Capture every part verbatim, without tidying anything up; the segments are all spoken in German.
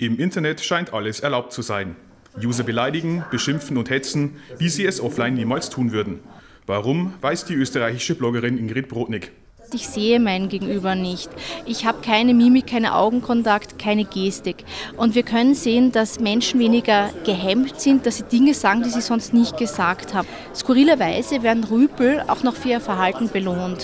Im Internet scheint alles erlaubt zu sein. User beleidigen, beschimpfen und hetzen, wie sie es offline niemals tun würden. Warum, weiß die österreichische Bloggerin Ingrid Brodnik. Ich sehe mein Gegenüber nicht. Ich habe keine Mimik, keinen Augenkontakt, keine Gestik. Und wir können sehen, dass Menschen weniger gehemmt sind, dass sie Dinge sagen, die sie sonst nicht gesagt haben. Skurrilerweise werden Rüpel auch noch für ihr Verhalten belohnt.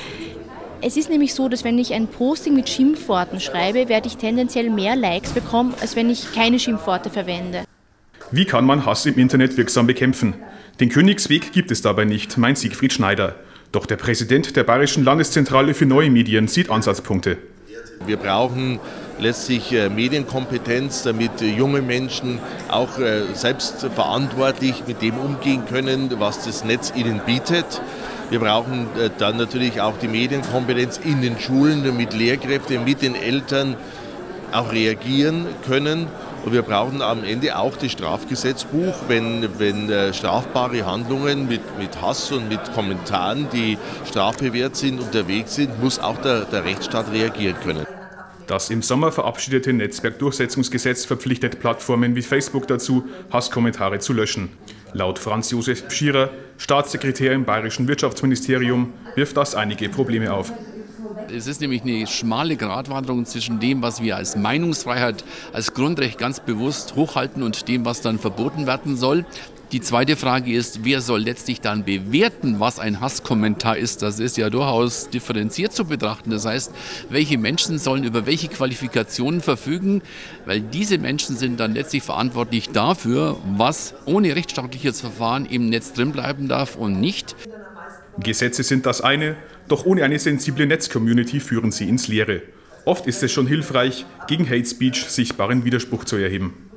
Es ist nämlich so, dass wenn ich ein Posting mit Schimpfworten schreibe, werde ich tendenziell mehr Likes bekommen, als wenn ich keine Schimpfworte verwende. Wie kann man Hass im Internet wirksam bekämpfen? Den Königsweg gibt es dabei nicht, meint Siegfried Schneider. Doch der Präsident der Bayerischen Landeszentrale für neue Medien sieht Ansatzpunkte. Wir brauchen letztlich Medienkompetenz, damit junge Menschen auch selbst verantwortlich mit dem umgehen können, was das Netz ihnen bietet. Wir brauchen dann natürlich auch die Medienkompetenz in den Schulen, damit Lehrkräfte mit den Eltern auch reagieren können. Und wir brauchen am Ende auch das Strafgesetzbuch, wenn, wenn strafbare Handlungen mit, mit Hass und mit Kommentaren, die strafbewehrt sind, unterwegs sind, muss auch der, der Rechtsstaat reagieren können. Das im Sommer verabschiedete Netzwerkdurchsetzungsgesetz verpflichtet Plattformen wie Facebook dazu, Hasskommentare zu löschen. Laut Franz Josef Pschierer, Staatssekretär im Bayerischen Wirtschaftsministerium, wirft das einige Probleme auf. Es ist nämlich eine schmale Gratwanderung zwischen dem, was wir als Meinungsfreiheit, als Grundrecht ganz bewusst hochhalten und dem, was dann verboten werden soll. Die zweite Frage ist, wer soll letztlich dann bewerten, was ein Hasskommentar ist? Das ist ja durchaus differenziert zu betrachten. Das heißt, welche Menschen sollen über welche Qualifikationen verfügen? Weil diese Menschen sind dann letztlich verantwortlich dafür, was ohne rechtsstaatliches Verfahren im Netz drin bleiben darf und nicht. Gesetze sind das eine, doch ohne eine sensible Netz-Community führen sie ins Leere. Oft ist es schon hilfreich, gegen Hate Speech sichtbaren Widerspruch zu erheben.